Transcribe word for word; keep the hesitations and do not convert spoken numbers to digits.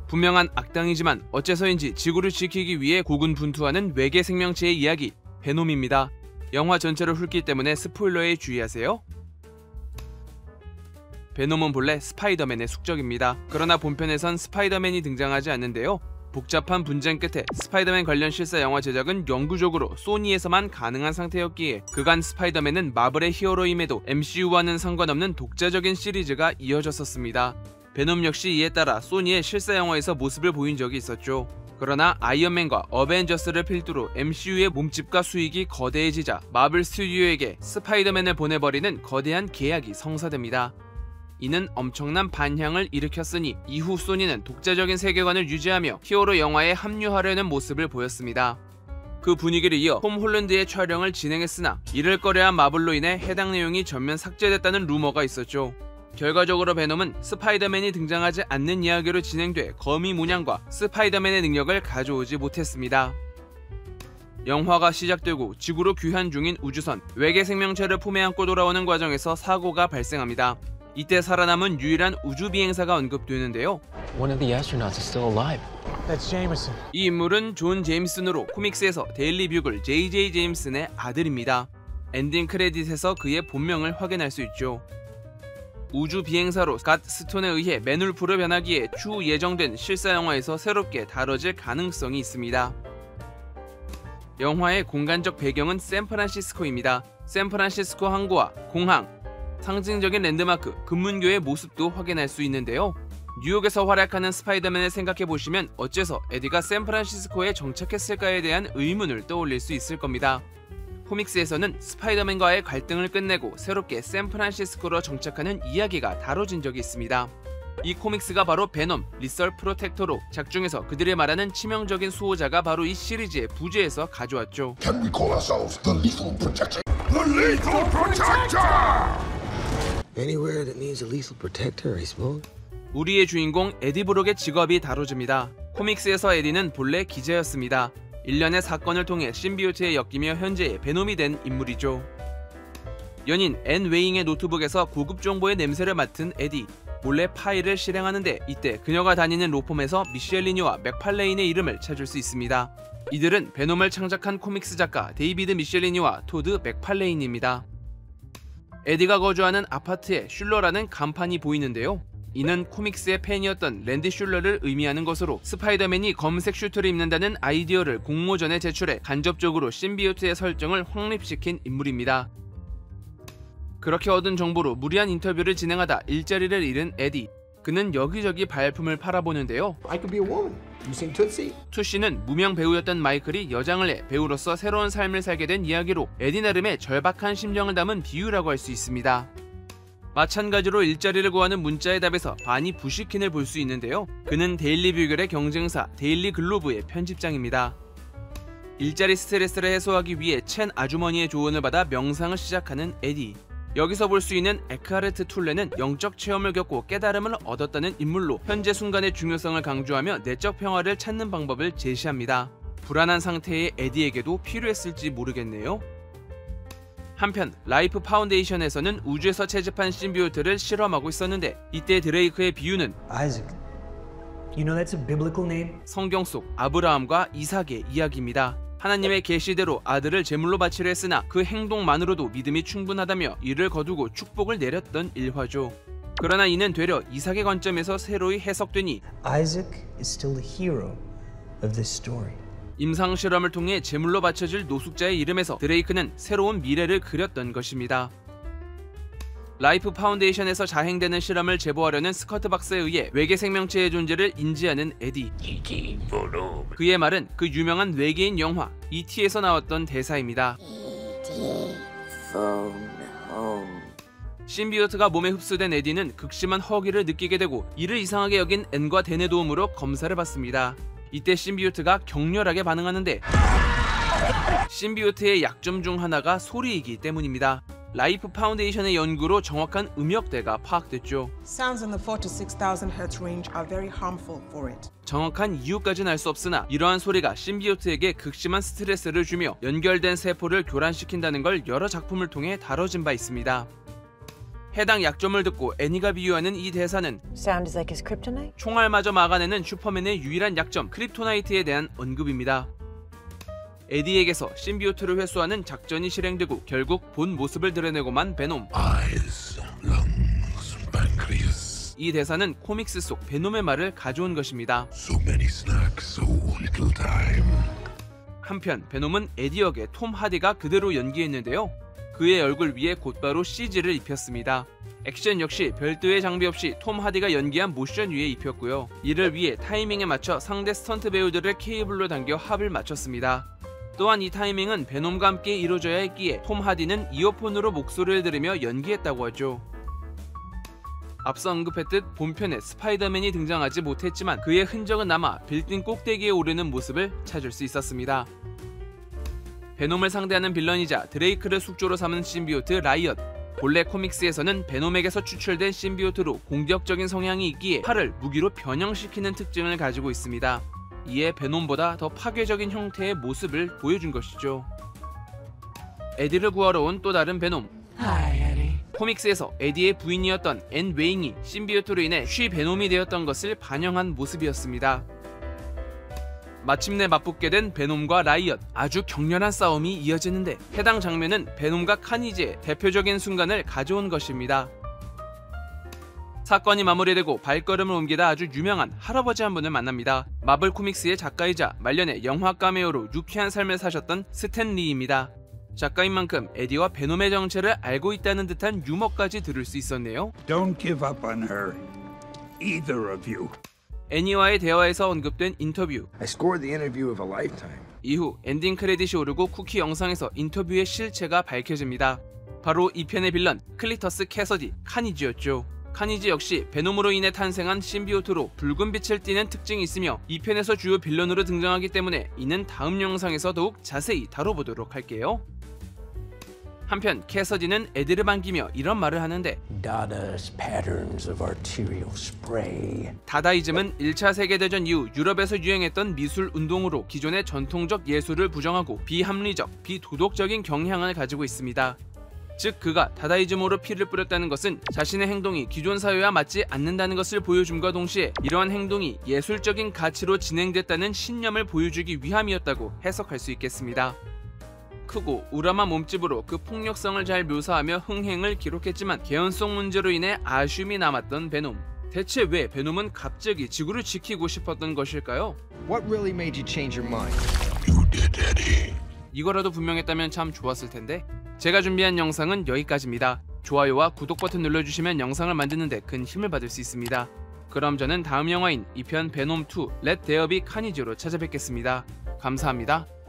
분명한 악당이지만 어째서인지 지구를 지키기 위해 고군분투하는 외계 생명체의 이야기, 베놈입니다. 영화 전체를 훑기 때문에 스포일러에 주의하세요. 베놈은 본래 스파이더맨의 숙적입니다. 그러나 본편에선 스파이더맨이 등장하지 않는데요. 복잡한 분쟁 끝에 스파이더맨 관련 실사 영화 제작은 영구적으로 소니에서만 가능한 상태였기에 그간 스파이더맨은 마블의 히어로임에도 엠씨유와는 상관없는 독자적인 시리즈가 이어졌었습니다. 베놈 역시 이에 따라 소니의 실사 영화에서 모습을 보인 적이 있었죠. 그러나 아이언맨과 어벤져스를 필두로 엠씨유의 몸집과 수익이 거대해지자 마블 스튜디오에게 스파이더맨을 보내버리는 거대한 계약이 성사됩니다. 이는 엄청난 반향을 일으켰으니 이후 소니는 독자적인 세계관을 유지하며 히어로 영화에 합류하려는 모습을 보였습니다. 그 분위기를 이어 톰 홀랜드의 촬영을 진행했으나 이를 꺼려한 마블로 인해 해당 내용이 전면 삭제됐다는 루머가 있었죠. 결과적으로 베놈은 스파이더맨이 등장하지 않는 이야기로 진행돼 거미 문양과 스파이더맨의 능력을 가져오지 못했습니다. 영화가 시작되고 지구로 귀환 중인 우주선, 외계 생명체를 품에 안고 돌아오는 과정에서 사고가 발생합니다. 이때 살아남은 유일한 우주 비행사가 언급되는데요. One of the astronauts is still alive. That's Jameson. 이 인물은 존 제임슨으로 코믹스에서 데일리 뷰글 제이제이 제임슨의 아들입니다. 엔딩 크레딧에서 그의 본명을 확인할 수 있죠. 우주 비행사로 갓 스톤에 의해 맨울프로 변하기에 추후 예정된 실사 영화에서 새롭게 다뤄질 가능성이 있습니다. 영화의 공간적 배경은 샌프란시스코입니다. 샌프란시스코 항구와 공항, 상징적인 랜드마크, 금문교의 모습도 확인할 수 있는데요. 뉴욕에서 활약하는 스파이더맨을 생각해보시면 어째서 에디가 샌프란시스코에 정착했을까에 대한 의문을 떠올릴 수 있을 겁니다. 코믹스에서는 스파이더맨과의 갈등을 끝내고 새롭게 샌프란시스코로 정착하는 이야기가 다뤄진 적이 있습니다. 이 코믹스가 바로 베놈, 리설 프로텍터로 작중에서 그들이 말하는 치명적인 수호자가 바로 이 시리즈의 부제에서 가져왔죠. Can we call ourselves the Lethal Protector? The Lethal Protector! Anywhere that needs a lethal protector, I suppose. 우리의 주인공 에디 브록의 직업이 다뤄집니다. 코믹스에서 에디는 본래 기자였습니다. 일련의 사건을 통해 신비오트에 엮이며 현재의 베놈이 된 인물이죠. 연인 앤 웨잉의 노트북에서 고급 정보의 냄새를 맡은 에디, 몰래 파일을 실행하는데 이때 그녀가 다니는 로펌에서 미셸리니와 맥팔레인의 이름을 찾을 수 있습니다. 이들은 베놈을 창작한 코믹스 작가 데이비드 미셸리니와 토드 맥팔레인입니다. 에디가 거주하는 아파트에 슐러라는 간판이 보이는데요. 이는 코믹스의 팬이었던 랜디 슐러를 의미하는 것으로 스파이더맨이 검색 슈트를 입는다는 아이디어를 공모전에 제출해 간접적으로 신비오트의 설정을 확립시킨 인물입니다. 그렇게 얻은 정보로 무리한 인터뷰를 진행하다 일자리를 잃은 에디. 그는 여기저기 발품을 팔아보는데요. I could be a woman. You seen Tootsie? 투시는 무명 배우였던 마이클이 여장을 해 배우로서 새로운 삶을 살게 된 이야기로 에디 나름의 절박한 심정을 담은 비유라고 할 수 있습니다. 마찬가지로 일자리를 구하는 문자의 답에서 바니 부시킨을 볼 수 있는데요. 그는 데일리 뷰글의 경쟁사 데일리 글로브의 편집장입니다. 일자리 스트레스를 해소하기 위해 첸 아주머니의 조언을 받아 명상을 시작하는 에디. 여기서 볼 수 있는 에크하르트 툴레는 영적 체험을 겪고 깨달음을 얻었다는 인물로 현재 순간의 중요성을 강조하며 내적 평화를 찾는 방법을 제시합니다. 불안한 상태의 에디에게도 필요했을지 모르겠네요. 한편 라이프 파운데이션에서는 우주에서 채집한 신비오트를 실험하고 있었는데 이때 드레이크의 비유는 Isaac. You know that's a biblical name? 성경 속 아브라함과 이삭의 이야기입니다. 하나님의 계시대로 아들을 제물로 바치려 했으나 그 행동만으로도 믿음이 충분하다며 이를 거두고 축복을 내렸던 일화죠. 그러나 이는 되려 이삭의 관점에서 새로이 해석되니 Isaac is still the hero of this story. 임상 실험을 통해 제물로 바쳐질 노숙자의 이름에서 드레이크는 새로운 미래를 그렸던 것입니다. 라이프 파운데이션에서 자행되는 실험을 제보하려는 스커트 박스에 의해 외계 생명체의 존재를 인지하는 에디. 그의 말은 그 유명한 외계인 영화 이티에서 나왔던 대사입니다. 신비오트가 몸에 흡수된 에디는 극심한 허기를 느끼게 되고 이를 이상하게 여긴 앤과 댄의 도움으로 검사를 받습니다. 이때 신비오트가 격렬하게 반응하는데 신비오트의 약점 중 하나가 소리이기 때문입니다. 라이프 파운데이션의 연구로 정확한 음역대가 파악됐죠. Sounds in the four to six thousand hertz range are very harmful for it. 정확한 이유까지는 알 수 없으나 이러한 소리가 신비오트에게 극심한 스트레스를 주며 연결된 세포를 교란시킨다는 걸 여러 작품을 통해 다뤄진 바 있습니다. 해당 약점을 듣고 애니가 비유하는 이 대사는 Sound is like his kryptonite? 총알마저 막아내는 슈퍼맨의 유일한 약점 크립토나이트에 대한 언급입니다. 에디에게서 신비오트를 회수하는 작전이 실행되고 결국 본 모습을 드러내고만 베놈. Eyes, lungs, pancreas. 이 대사는 코믹스 속 베놈의 말을 가져온 것입니다. So many snacks, so little time. 한편 베놈은 에디 역의 톰 하디가 그대로 연기했는데요. 그의 얼굴 위에 곧바로 씨지를 입혔습니다. 액션 역시 별도의 장비 없이 톰 하디가 연기한 모션 위에 입혔고요. 이를 위해 타이밍에 맞춰 상대 스턴트 배우들을 케이블로 당겨 합을 맞췄습니다. 또한 이 타이밍은 베놈과 함께 이루어져야 했기에 톰 하디는 이어폰으로 목소리를 들으며 연기했다고 하죠. 앞서 언급했듯 본편에 스파이더맨이 등장하지 못했지만 그의 흔적은 남아 빌딩 꼭대기에 오르는 모습을 찾을 수 있었습니다. 베놈을 상대하는 빌런이자 드레이크를 숙주로 삼은 신비오트 라이엇. 본래 코믹스에서는 베놈에게서 추출된 신비오트로 공격적인 성향이 있기에 팔을 무기로 변형시키는 특징을 가지고 있습니다. 이에 베놈보다 더 파괴적인 형태의 모습을 보여준 것이죠. 에디를 구하러 온 또 다른 베놈. 코믹스에서 에디의 부인이었던 앤 웨잉이 신비오트로 인해 쉬 베놈이 되었던 것을 반영한 모습이었습니다. 마침내 맞붙게 된 베놈과 라이엇. 아주 격렬한 싸움이 이어지는데 해당 장면은 베놈과 카니지의 대표적인 순간을 가져온 것입니다. 사건이 마무리되고 발걸음을 옮기다 아주 유명한 할아버지 한 분을 만납니다. 마블 코믹스의 작가이자 말년에 영화 카메오로 유쾌한 삶을 사셨던 스탠 리입니다. 작가인 만큼 에디와 베놈의 정체를 알고 있다는 듯한 유머까지 들을 수 있었네요. Don't give up on her, either of you. 애니와의 대화에서 언급된 인터뷰. I scored the interview of a lifetime. 이후 엔딩 크레딧이 오르고 쿠키 영상에서 인터뷰의 실체가 밝혀집니다. 바로 이 편의 빌런 클리터스 캐서디 카니지였죠. 카니지 역시 베놈으로 인해 탄생한 신비오트로 붉은 빛을 띠는 특징이 있으며 이 편에서 주요 빌런으로 등장하기 때문에 이는 다음 영상에서 더욱 자세히 다뤄보도록 할게요. 한편 캐서디는 에디를 반기며 이런 말을 하는데 Dada's patterns of arterial spray. 다다이즘은 일 차 세계대전 이후 유럽에서 유행했던 미술 운동으로 기존의 전통적 예술을 부정하고 비합리적, 비도덕적인 경향을 가지고 있습니다. 즉 그가 다다이즘으로 피를 뿌렸다는 것은 자신의 행동이 기존 사회와 맞지 않는다는 것을 보여줌과 동시에 이러한 행동이 예술적인 가치로 진행됐다는 신념을 보여주기 위함이었다고 해석할 수 있겠습니다. 크고 우람한 몸집으로 그 폭력성을 잘 묘사하며 흥행을 기록했지만 개연성 문제로 인해 아쉬움이 남았던 베놈. 대체 왜 베놈은 갑자기 지구를 지키고 싶었던 것일까요? What really made you change your mind? You did, Eddie. 이거라도 분명했다면 참 좋았을 텐데. 제가 준비한 영상은 여기까지입니다. 좋아요와 구독 버튼 눌러주시면 영상을 만드는 데 큰 힘을 받을 수 있습니다. 그럼 저는 다음 영화인 이 편 베놈 투 렛 데어 비 카니지로 찾아뵙겠습니다. 감사합니다.